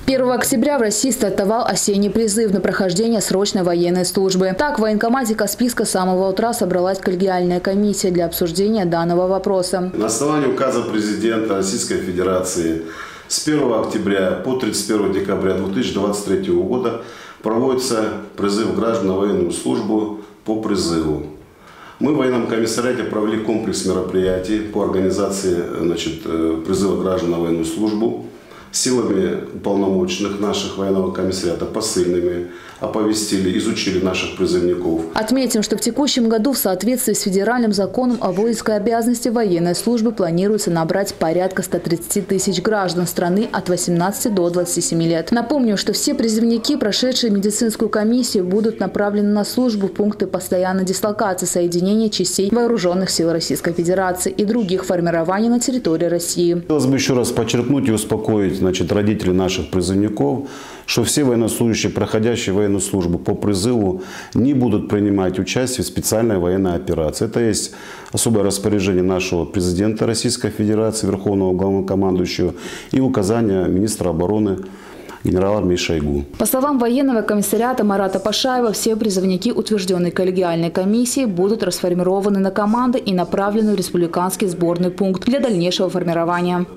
1 октября в России стартовал осенний призыв на прохождение срочной военной службы. Так, в военкомате Каспийска с самого утра собралась коллегиальная комиссия для обсуждения данного вопроса. На основании указа президента Российской Федерации с 1 октября по 31 декабря 2023 года проводится призыв граждан на военную службу по призыву. Мы в военном комиссариате провели комплекс мероприятий по организации призыва граждан на военную службу. Силами уполномоченных наших военного комиссариата, посыльными, оповестили, изучили наших призывников. Отметим, что в текущем году в соответствии с федеральным законом о воинской обязанности военной службы планируется набрать порядка 130 тысяч граждан страны от 18 до 27 лет. Напомню, что все призывники, прошедшие медицинскую комиссию, будут направлены на службу в пункты постоянной дислокации соединения частей вооруженных сил Российской Федерации и других формирований на территории России. Хотелось бы еще раз подчеркнуть и успокоить родителей наших призывников, что все военнослужащие, проходящие военную службу по призыву, не будут принимать участие в специальной военной операции. Это есть особое распоряжение нашего президента Российской Федерации, Верховного Главнокомандующего, и указания министра обороны генерала армии Шойгу. По словам военного комиссариата Марата Пашаева, все призывники, утвержденные коллегиальной комиссией, будут расформированы на команды и направлены в республиканский сборный пункт для дальнейшего формирования.